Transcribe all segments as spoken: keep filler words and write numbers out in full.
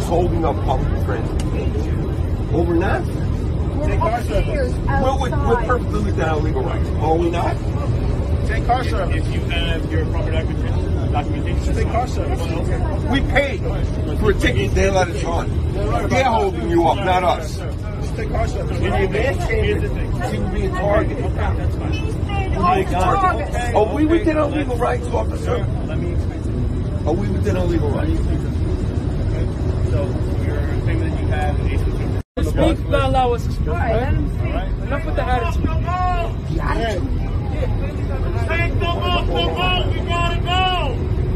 holding up public transportation. Well, we're not. Take car service. Well, we're, we're perfectly within our legal rights. Are we not? Take car service. If you have your proper documentation, documentation. Take car service. We paid for a ticket. They let us on. They're holding you up, not us. Just take car service. In the advance chamber, you were being targeted. That's fine. Okay. Are we within our legal rights, officer? Let me explain. Are we within our legal rights? So your thing that you have is Speak, not allow us to speak. All right, let him speak. right. Enough with the attitude. The attitude? Take them off the boat, we gotta go!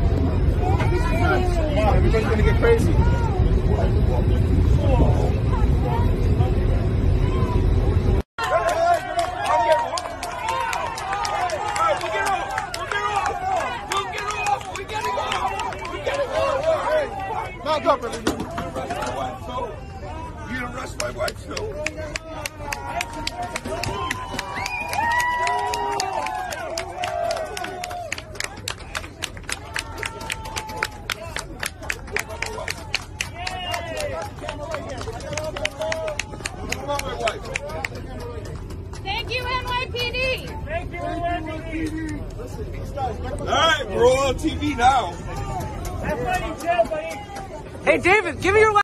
Come on, everybody's gonna get crazy. Back up, everybody. You gonna arrest my wife, too? Thank you, N Y P D. Thank you, N Y P D. All right, we're all on T V now. Have fun in jail, buddy. Hey, David, give me your